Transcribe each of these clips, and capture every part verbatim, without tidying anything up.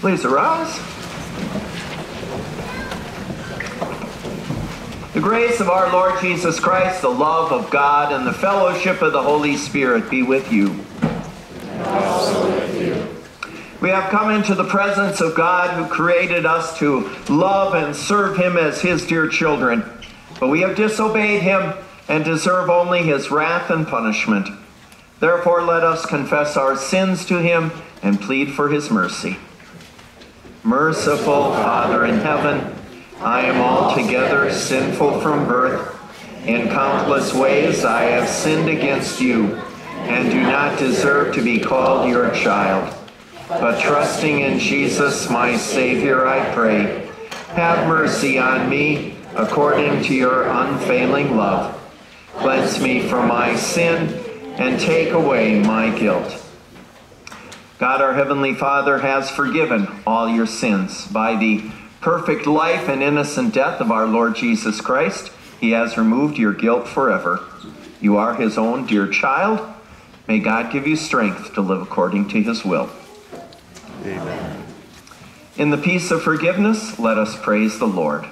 Please arise. The grace of our Lord Jesus Christ, the love of God, and the fellowship of the Holy Spirit be with you. And also with you. We have come into the presence of God who created us to love and serve him as his dear children. But we have disobeyed him and deserve only his wrath and punishment. Therefore, let us confess our sins to him and plead for his mercy. Merciful Father in heaven, I am altogether sinful from birth. In countless ways I have sinned against you and do not deserve to be called your child. But trusting in Jesus, my Savior, I pray, have mercy on me according to your unfailing love. Cleanse me from my sin and take away my guilt. God, our Heavenly Father, has forgiven all your sins. By the perfect life and innocent death of our Lord Jesus Christ, he has removed your guilt forever. You are his own dear child. May God give you strength to live according to his will. Amen. In the peace of forgiveness, let us praise the Lord.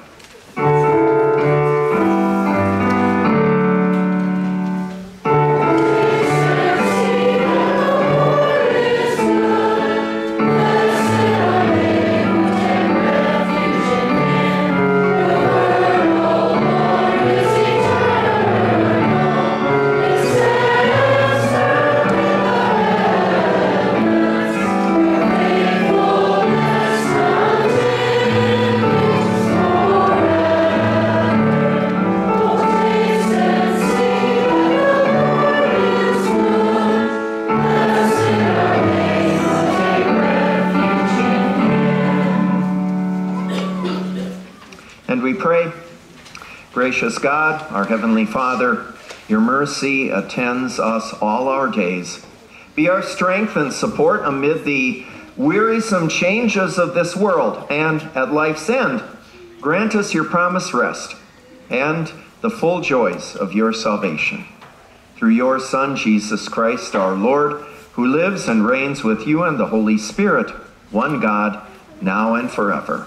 Gracious God, our Heavenly Father, your mercy attends us all our days. Be our strength and support amid the wearisome changes of this world, and at life's end, grant us your promised rest and the full joys of your salvation. Through your Son, Jesus Christ, our Lord, who lives and reigns with you and the Holy Spirit, one God, now and forever.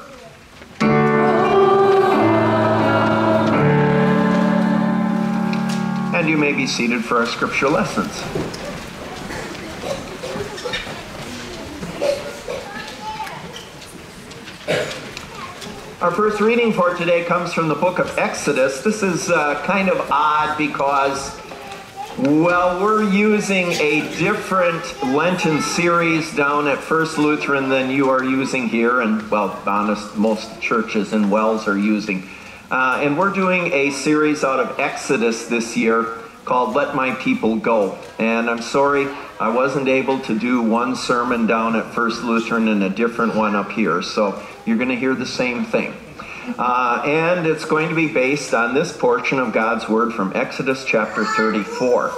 And you may be seated for our scripture lessons. Our first reading for today comes from the book of Exodus. This is uh, kind of odd because, well, we're using a different Lenten series down at First Lutheran than you are using here, and, well, honest, most churches in Wells are using. Uh, and we're doing a series out of Exodus this year called Let My People Go. And I'm sorry, I wasn't able to do one sermon down at First Lutheran and a different one up here. So you're going to hear the same thing. Uh, and it's going to be based on this portion of God's Word from Exodus chapter thirty-four.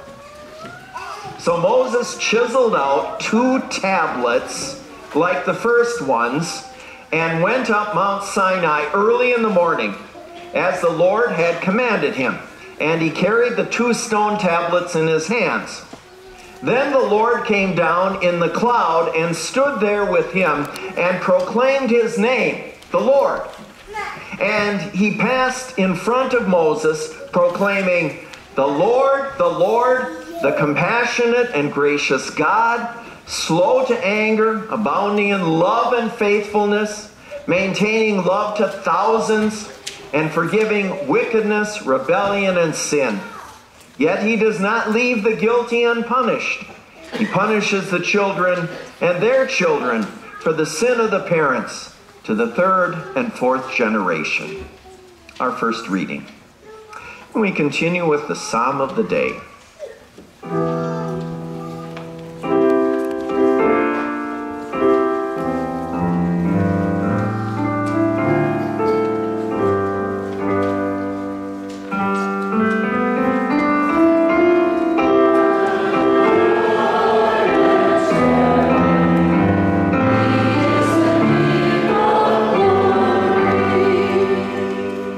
So Moses chiseled out two tablets like the first ones and went up Mount Sinai early in the morning, as the Lord had commanded him. And he carried the two stone tablets in his hands. Then the Lord came down in the cloud and stood there with him and proclaimed his name, the Lord. And he passed in front of Moses, proclaiming, "The Lord, the Lord, the compassionate and gracious God, slow to anger, abounding in love and faithfulness, maintaining love to thousands, and forgiving wickedness, rebellion, and sin. Yet he does not leave the guilty unpunished. He punishes the children and their children for the sin of the parents to the third and fourth generation." Our first reading. And we continue with the Psalm of the day.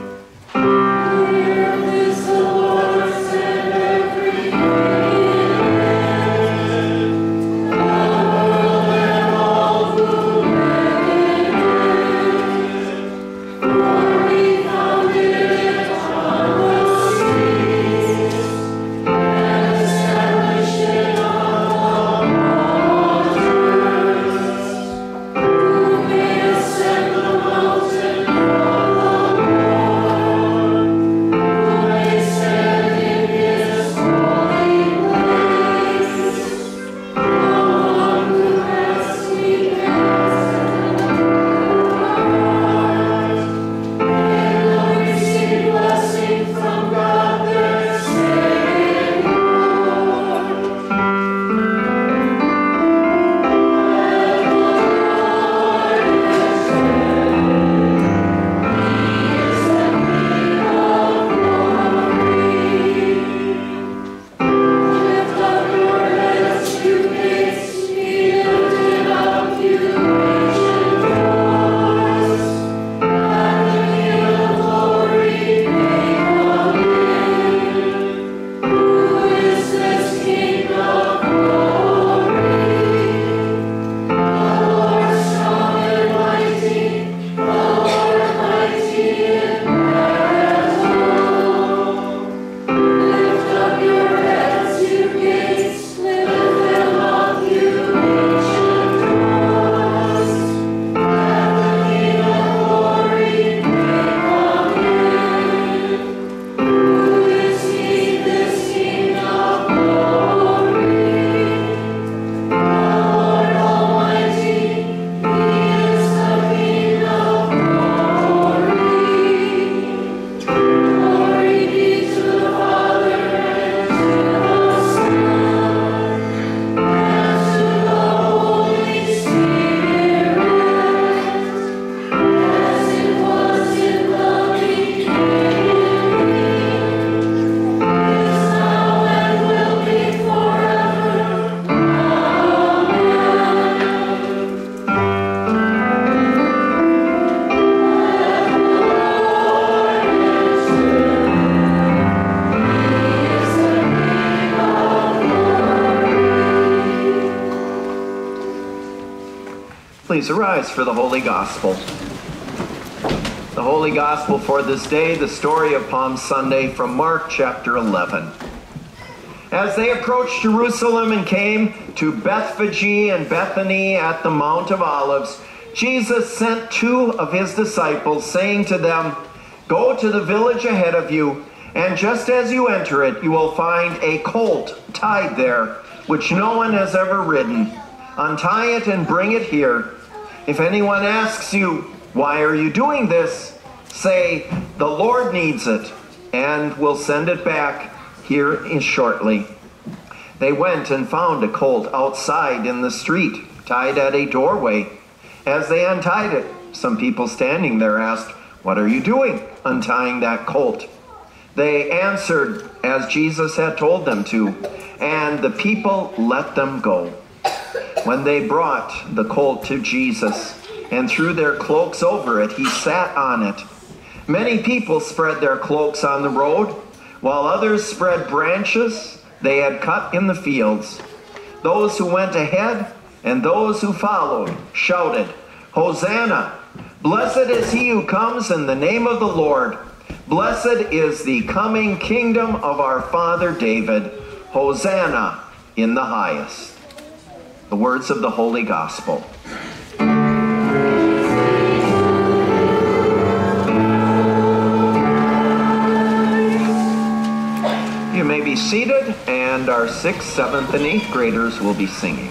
Hear this, the Lord, send every Please arise for the Holy Gospel. The Holy Gospel for this day, the story of Palm Sunday from Mark chapter eleven. As they approached Jerusalem and came to Bethphage and Bethany at the Mount of Olives, Jesus sent two of his disciples, saying to them, "Go to the village ahead of you, and just as you enter it, you will find a colt tied there, which no one has ever ridden. Untie it and bring it here. If anyone asks you, 'Why are you doing this?' say, 'The Lord needs it, and will send it back here shortly.'" They went and found a colt outside in the street, tied at a doorway. As they untied it, some people standing there asked, "What are you doing, untying that colt?" They answered as Jesus had told them to, and the people let them go. When they brought the colt to Jesus and threw their cloaks over it, he sat on it. Many people spread their cloaks on the road, while others spread branches they had cut in the fields. Those who went ahead and those who followed shouted, "Hosanna! Blessed is he who comes in the name of the Lord. Blessed is the coming kingdom of our father David. Hosanna in the highest." The words of the Holy Gospel. You may be seated, and our sixth, seventh, and eighth graders will be singing.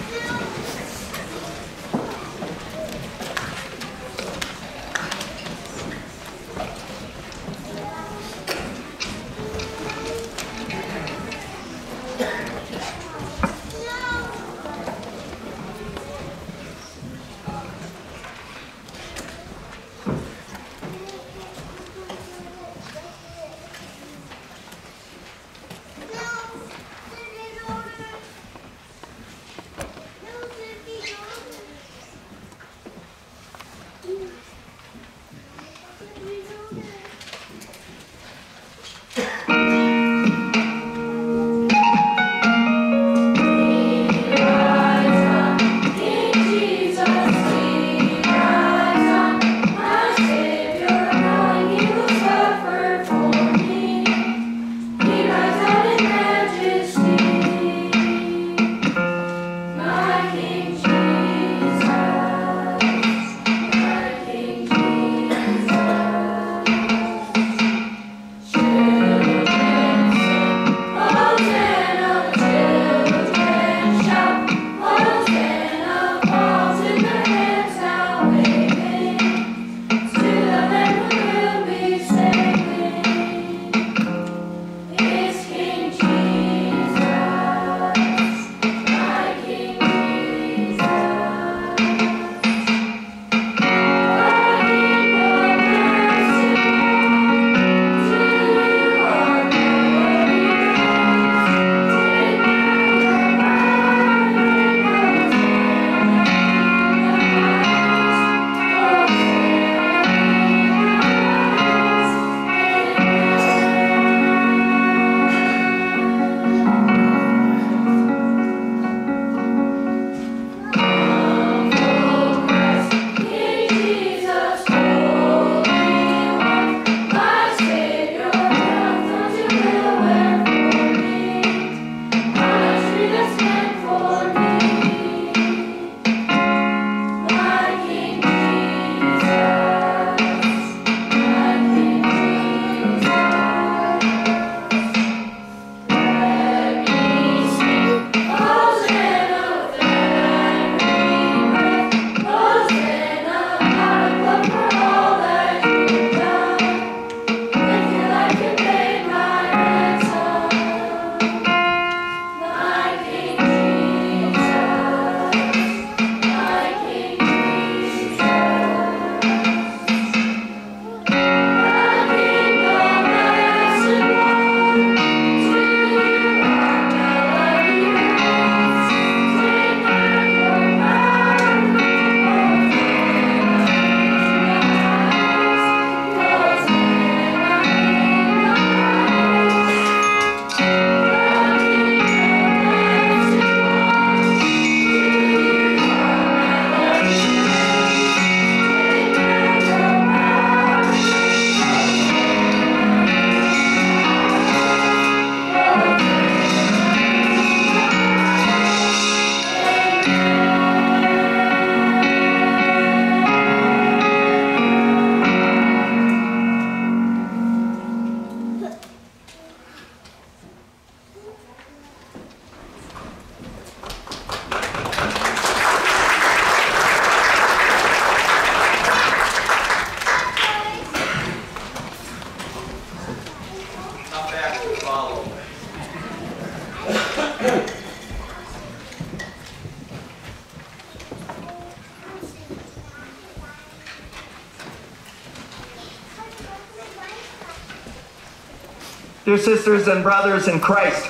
Dear sisters and brothers in Christ,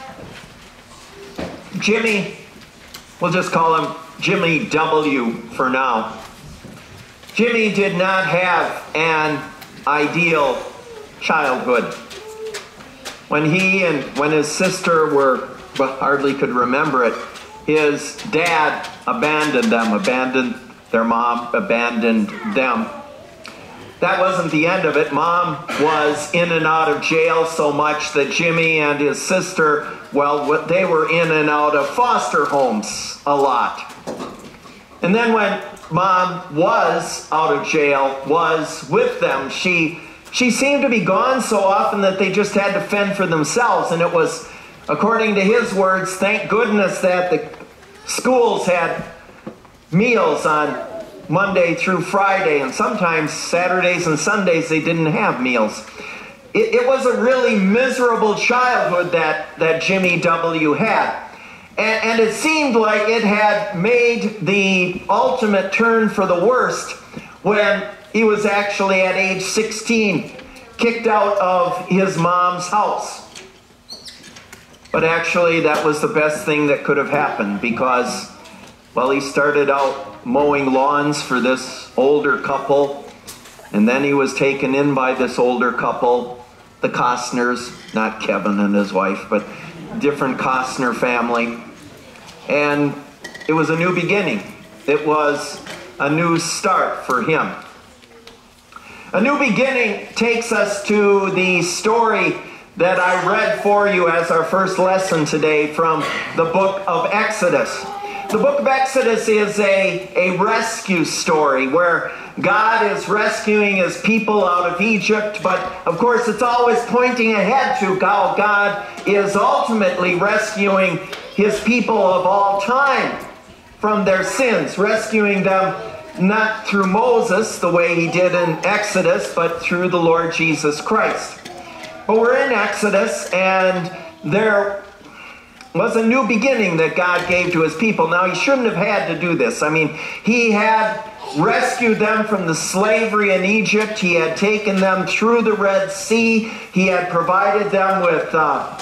Jimmy, we'll just call him Jimmy W. for now. Jimmy did not have an ideal childhood. When he and when his sister were, well, hardly could remember it, his dad abandoned them, abandoned their mom, abandoned them. That wasn't the end of it. Mom was in and out of jail so much that Jimmy and his sister, well, they were in and out of foster homes a lot. And then when Mom was out of jail, was with them, she she seemed to be gone so often that they just had to fend for themselves. And it was, according to his words, thank goodness that the schools had meals on Monday through Friday, and sometimes Saturdays and Sundays they didn't have meals. It, it was a really miserable childhood that, that Jimmy W. had. And, and it seemed like it had made the ultimate turn for the worst when he was actually at age sixteen, kicked out of his mom's house. But actually that was the best thing that could have happened, because, well, he started out mowing lawns for this older couple, and then he was taken in by this older couple, the Costners, not Kevin and his wife, but different Costner family. And it was a new beginning. It was a new start for him. A new beginning takes us to the story that I read for you as our first lesson today from the book of Exodus. The book of Exodus is a, a rescue story where God is rescuing his people out of Egypt, but of course it's always pointing ahead to how God is ultimately rescuing his people of all time from their sins, rescuing them not through Moses the way he did in Exodus, but through the Lord Jesus Christ. But we're in Exodus, and there was a new beginning that God gave to his people. Now, he shouldn't have had to do this. I mean, he had rescued them from the slavery in Egypt. He had taken them through the Red Sea. He had provided them with uh,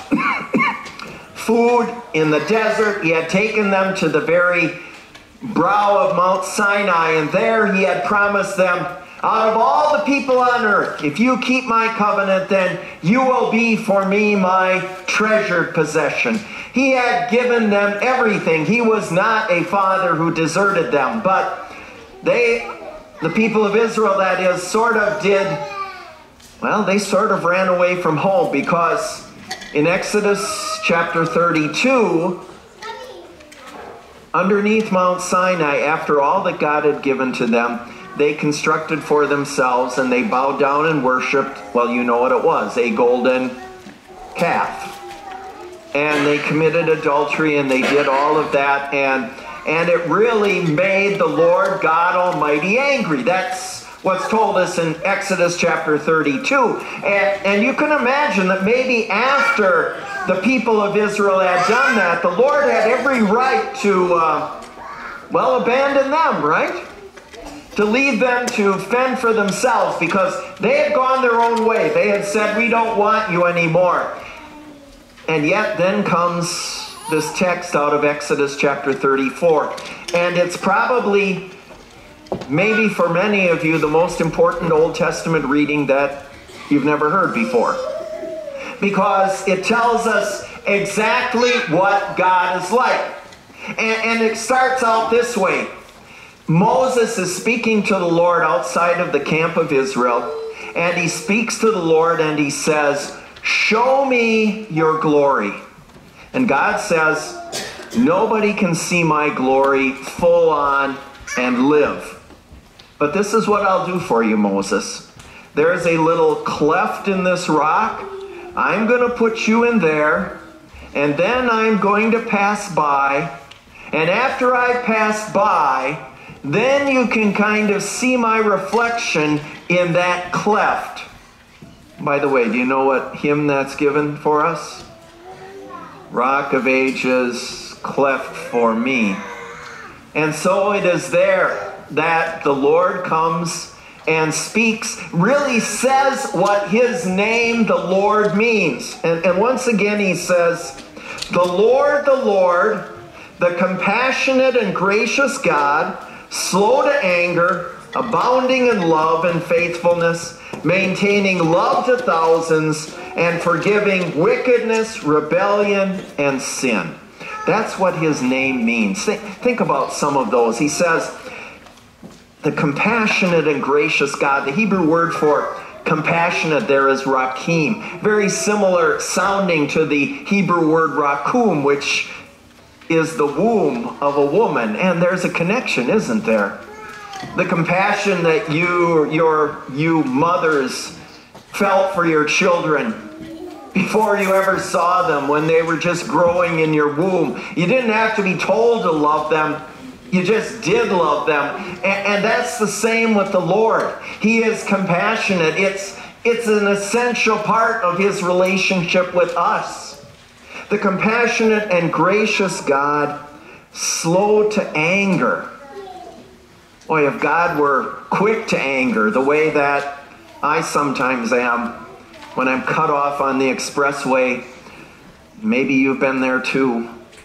food in the desert. He had taken them to the very brow of Mount Sinai, and there he had promised them, out of all the people on earth, if you keep my covenant, then you will be for me my treasured possession. He had given them everything. He was not a father who deserted them, but they, the people of Israel, that is, sort of did, well, they sort of ran away from home, because in Exodus chapter thirty-two, underneath Mount Sinai, after all that God had given to them, they constructed for themselves, and they bowed down and worshipped, well, you know what it was, a golden calf. And they committed adultery, and they did all of that, and and it really made the Lord God Almighty angry. That's what's told us in Exodus chapter thirty-two. And, and you can imagine that maybe after the people of Israel had done that, the Lord had every right to, uh, well, abandon them, right? To leave them to fend for themselves, because they had gone their own way. They had said, we don't want you anymore. And yet then comes this text out of Exodus chapter thirty-four. And it's probably, maybe for many of you, the most important Old Testament reading that you've never heard before. Because it tells us exactly what God is like. And, and it starts out this way. Moses is speaking to the Lord outside of the camp of Israel, and he speaks to the Lord and he says, show me your glory. And God says, nobody can see my glory full on and live. But this is what I'll do for you, Moses. There is a little cleft in this rock. I'm going to put you in there, and then I'm going to pass by. And after I pass by, then you can kind of see my reflection in that cleft. By the way, do you know what hymn that's given for us? Rock of Ages, cleft for me. And so it is there that the Lord comes and speaks, really says what his name, the Lord, means. And, and once again he says, the Lord, the Lord, the compassionate and gracious God, slow to anger, abounding in love and faithfulness, maintaining love to thousands, and forgiving wickedness, rebellion, and sin. That's what his name means. Think, think about some of those. He says, the compassionate and gracious God. The Hebrew word for compassionate there is rakim. Very similar sounding to the Hebrew word rakum, which is the womb of a woman. And there's a connection, isn't there? The compassion that you, your, you mothers felt for your children before you ever saw them, when they were just growing in your womb. You didn't have to be told to love them. You just did love them. And, and that's the same with the Lord. He is compassionate. It's, it's an essential part of his relationship with us. The compassionate and gracious God, slow to anger. Boy, if God were quick to anger, the way that I sometimes am when I'm cut off on the expressway, maybe you've been there too,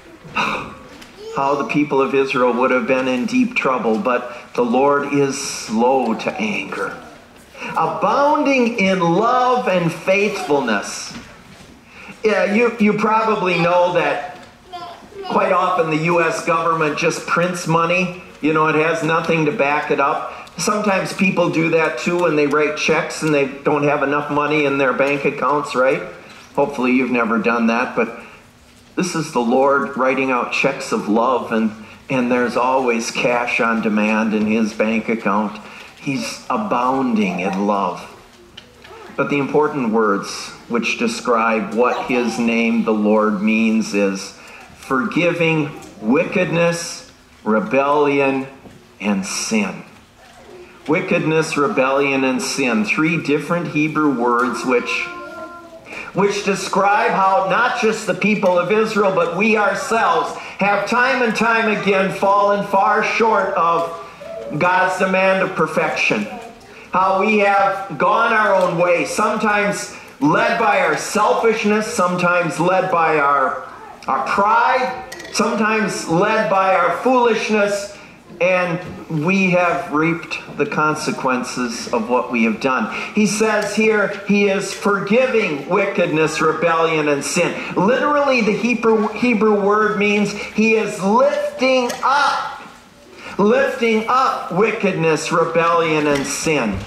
how the people of Israel would have been in deep trouble, but the Lord is slow to anger, abounding in love and faithfulness. Yeah, you, you probably know that quite often the U S government just prints money. You know, it has nothing to back it up. Sometimes people do that too when they write checks and they don't have enough money in their bank accounts, right? Hopefully you've never done that, but this is the Lord writing out checks of love, and, and there's always cash on demand in his bank account. He's abounding in love. But the important words which describe what his name, the Lord, means is forgiving wickedness, rebellion, and sin. Wickedness, rebellion, and sin. Three different Hebrew words which, which describe how not just the people of Israel, but we ourselves have time and time again fallen far short of God's demand of perfection. How we have gone our own way, sometimes led by our selfishness, sometimes led by our, our pride, sometimes led by our foolishness, and we have reaped the consequences of what we have done. He says here, he is forgiving wickedness, rebellion, and sin. Literally, the Hebrew, Hebrew word means he is lifting up, lifting up wickedness, rebellion, and sin.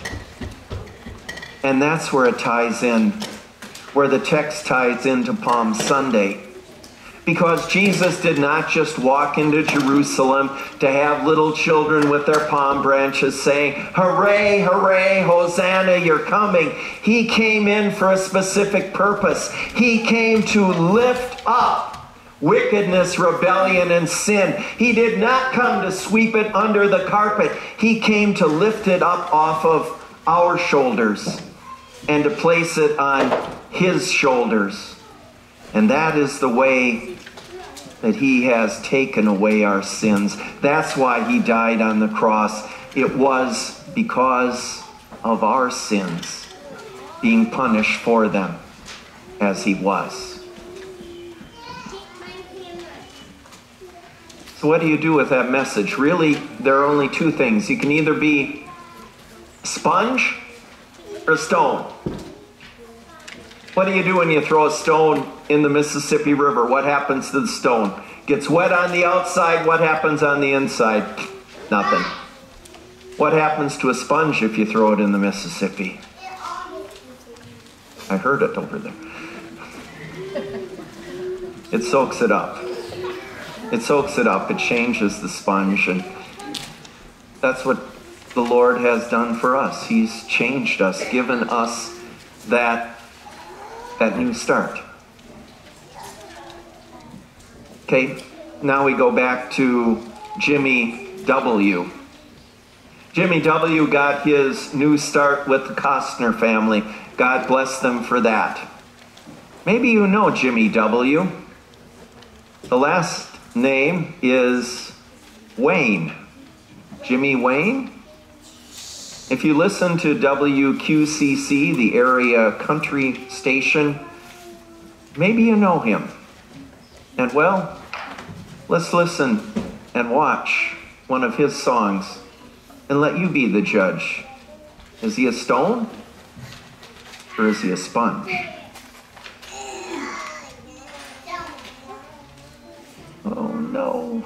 And that's where it ties in, where the text ties into Palm Sunday. Because Jesus did not just walk into Jerusalem to have little children with their palm branches saying, hooray, hooray, Hosanna, you're coming. He came in for a specific purpose. He came to lift up wickedness, rebellion, and sin. He did not come to sweep it under the carpet. He came to lift it up off of our shoulders and to place it on his shoulders. And that is the way that he has taken away our sins. That's why he died on the cross. It was because of our sins, being punished for them as he was. So what do you do with that message? Really, there are only two things. You can either be a sponge or a stone. What do you do when you throw a stone in the Mississippi River? What happens to the stone? Gets wet on the outside. What happens on the inside? Nothing. What happens to a sponge if you throw it in the Mississippi? I heard it over there. It soaks it up. It soaks it up. It changes the sponge. And that's what the Lord has done for us. He's changed us, given us that that new start. Okay, now we go back to Jimmy W. Jimmy W. got his new start with the Costner family. God bless them for that. Maybe you know Jimmy W. The last name is Wayne. Jimmy Wayne? If you listen to W Q C C, the area country station, maybe you know him. And well, let's listen and watch one of his songs and let you be the judge. Is he a stone or is he a sponge? Oh no.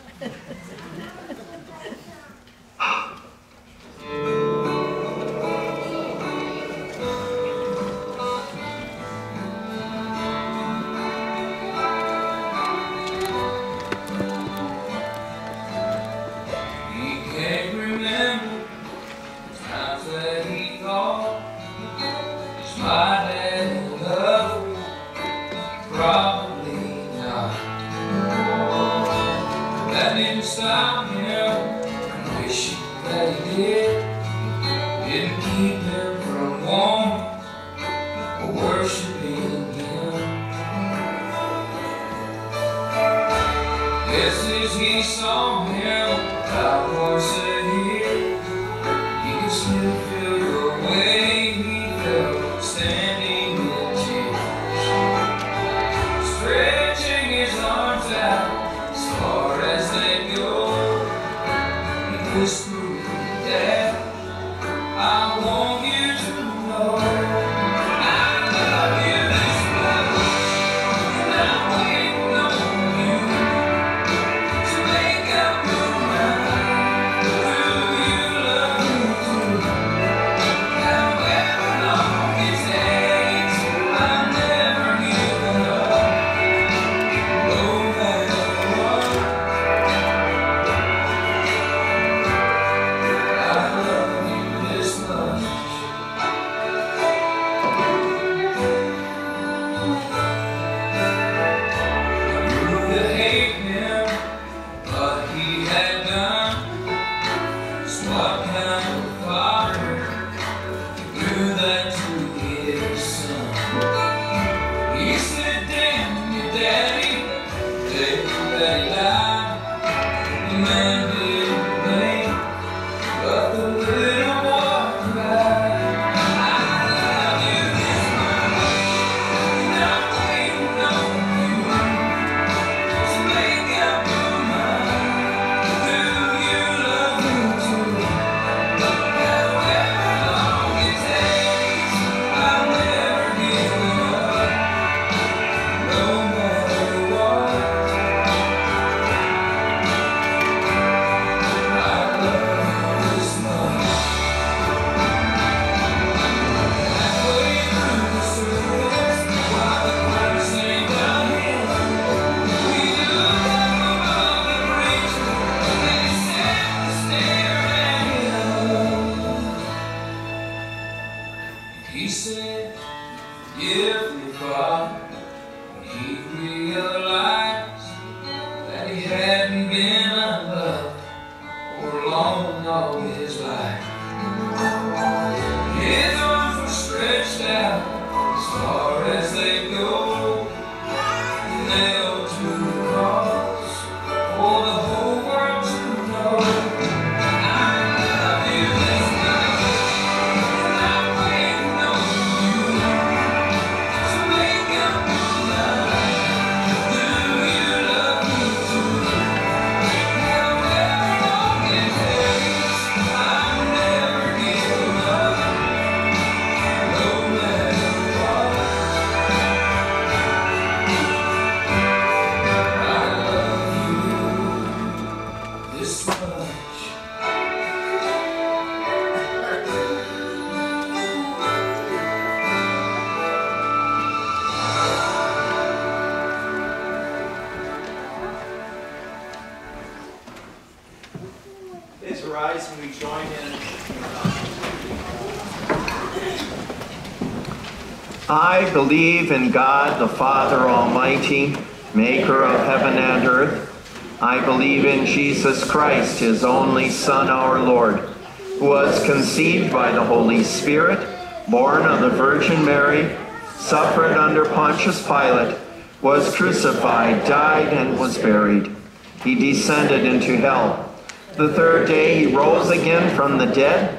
I believe in God, the Father Almighty, maker of heaven and earth. I believe in Jesus Christ, his only Son, our Lord, who was conceived by the Holy Spirit, born of the Virgin Mary, suffered under Pontius Pilate, was crucified, died, and was buried. He descended into hell. The third day he rose again from the dead.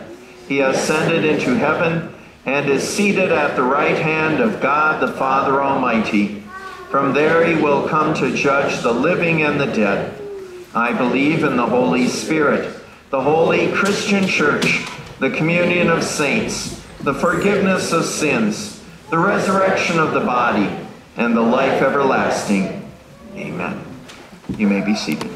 He ascended into heaven and is seated at the right hand of God the Father Almighty. From there he will come to judge the living and the dead. I believe in the Holy Spirit, the holy Christian church, the communion of saints, the forgiveness of sins, the resurrection of the body, and the life everlasting. Amen. You may be seated.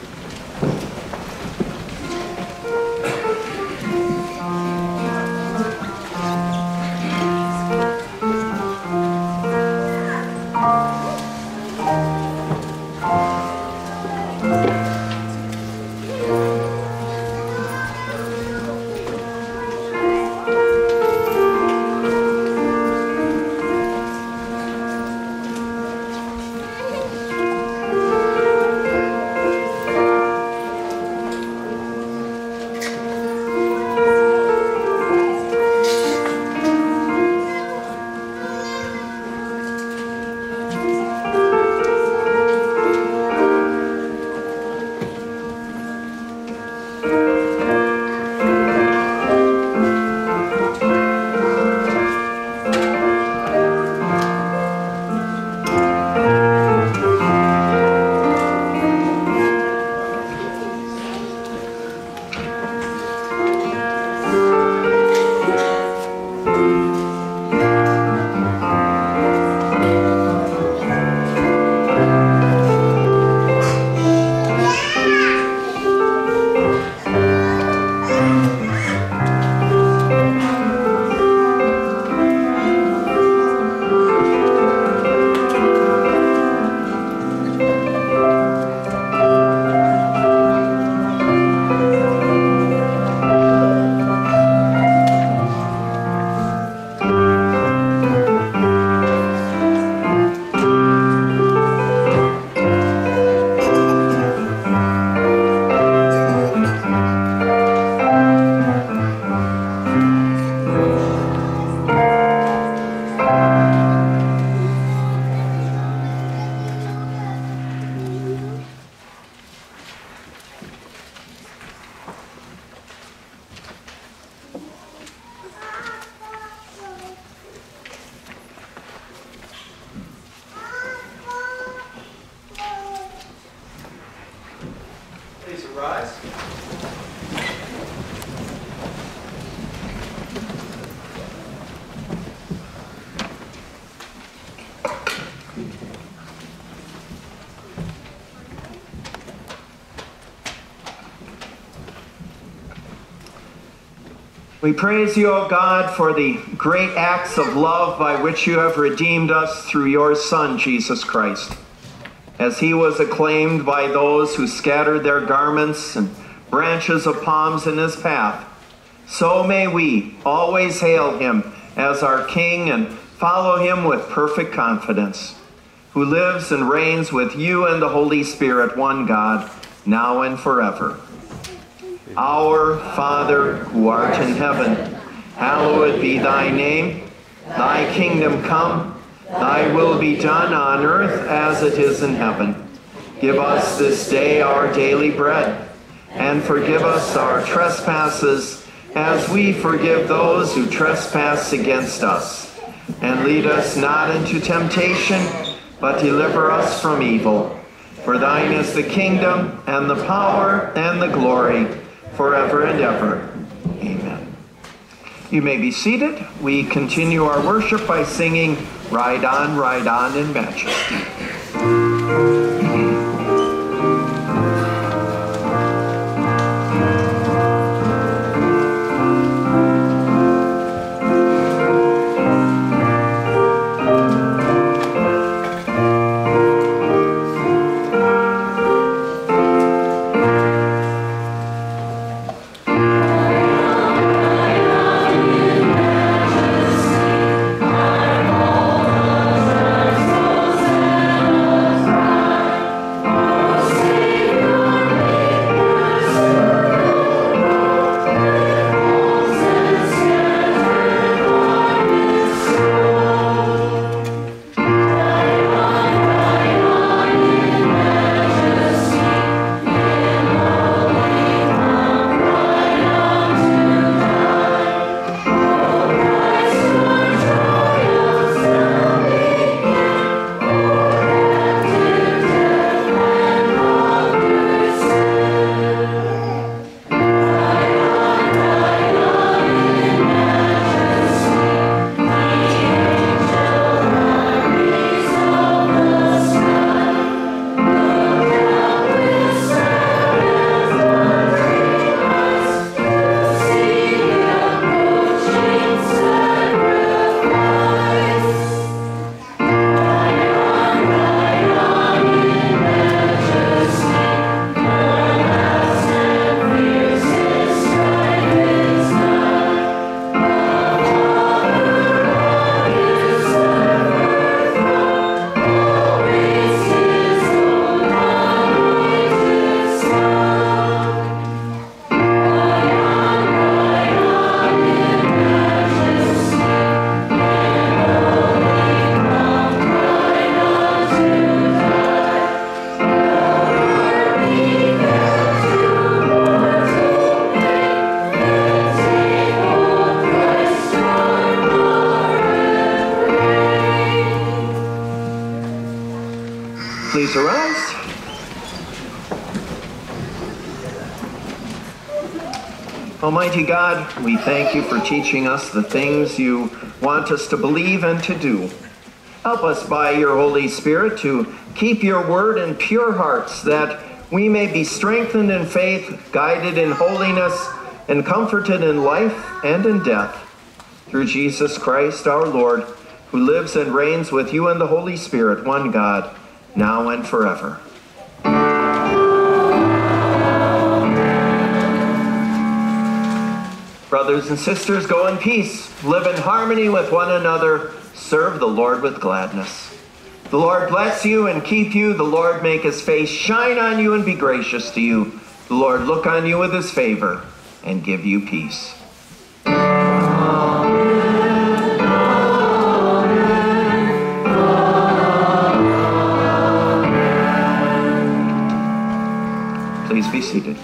Please rise. We praise you, O God, for the great acts of love by which you have redeemed us through your Son, Jesus Christ. As he was acclaimed by those who scattered their garments and branches of palms in his path, so may we always hail him as our King and follow him with perfect confidence, who lives and reigns with you and the Holy Spirit, one God, now and forever. Our Father, who art in heaven, hallowed be thy name. Thy kingdom come. Thy will be done on earth as it is in heaven. Give us this day our daily bread, and forgive us our trespasses, as we forgive those who trespass against us. And lead us not into temptation, but deliver us from evil. For thine is the kingdom, and the power, and the glory, forever and ever. Amen. You may be seated. We continue our worship by singing Ride On, Ride On in Majesty. Thank you. Almighty God, we thank you for teaching us the things you want us to believe and to do. Help us by your Holy Spirit to keep your word in pure hearts, that we may be strengthened in faith, guided in holiness, and comforted in life and in death. Through Jesus Christ our Lord, who lives and reigns with you and the Holy Spirit, one God, now and forever. Brothers and sisters, go in peace, live in harmony with one another, serve the Lord with gladness. The Lord bless you and keep you. The Lord make his face shine on you and be gracious to you. The Lord look on you with his favor and give you peace. Please be seated.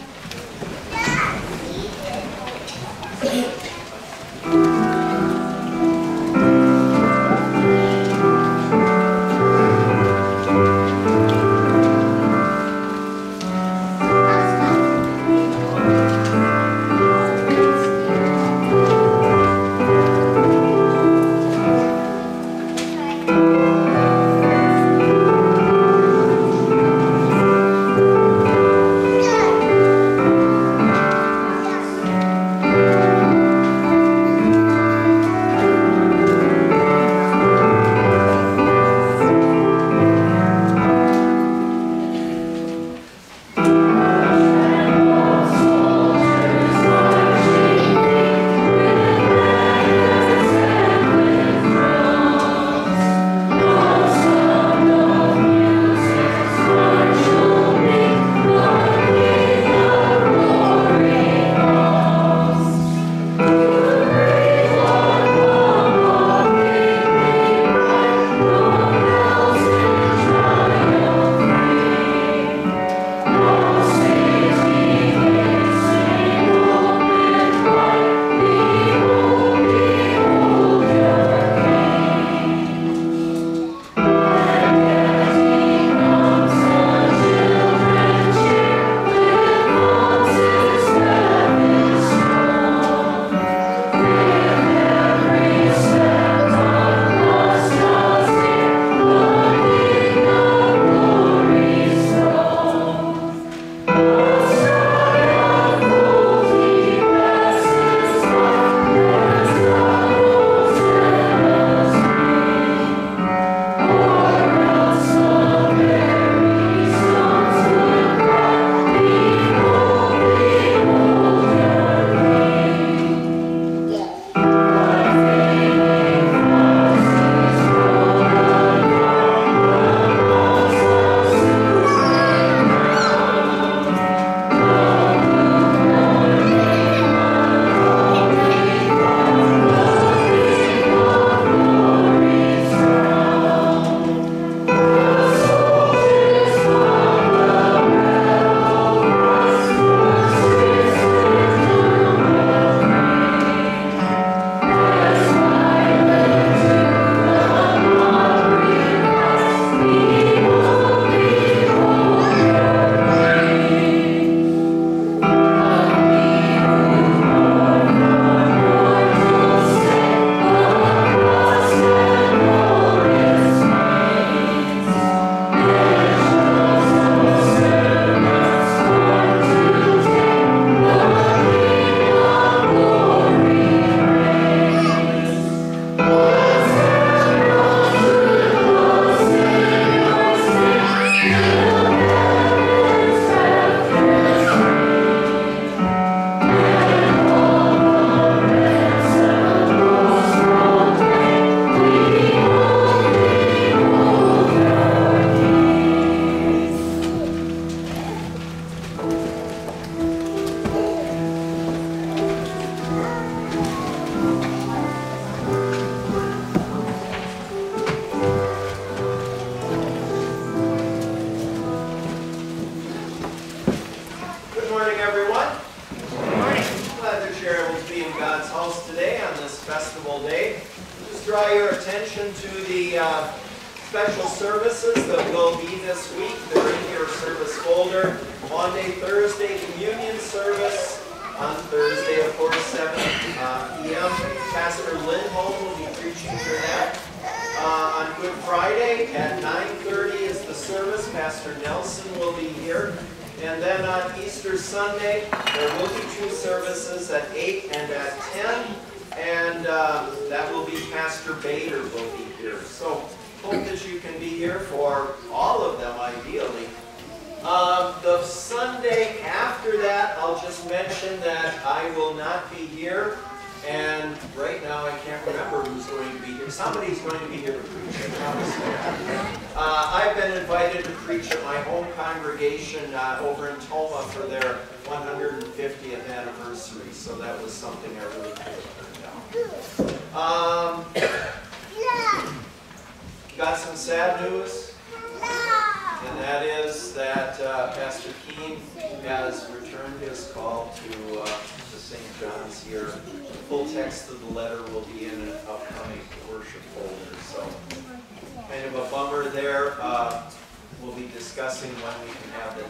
draw your attention to the uh, special services that will be this week. They're in your service folder. Maundy, Thursday, communion service. on Thursday, of course, seven p m Pastor Lindholm will be preaching for that. Uh, on Good Friday at nine thirty is the service. Pastor Nelson will be here. And then on Easter Sunday, there will be two services at eight and at ten. And uh, that will be Pastor Bader will be here. So hope that you can be here for all of them, ideally. Um, the Sunday after that, I'll just mention that I will not be here. And right now, I can't remember who's going to be here. Somebody's going to be here to preach, I promise you. Uh, I've been invited to preach at my home congregation uh, over in Toma for their one hundred fiftieth anniversary. So that was something I really could have turned down. Um, got some sad news. And that is that uh, Pastor Keene has returned his call to, uh, to Saint John's here. The full text of the letter will be in an upcoming worship folder. So kind of a bummer there. Uh, we'll be discussing when we can have the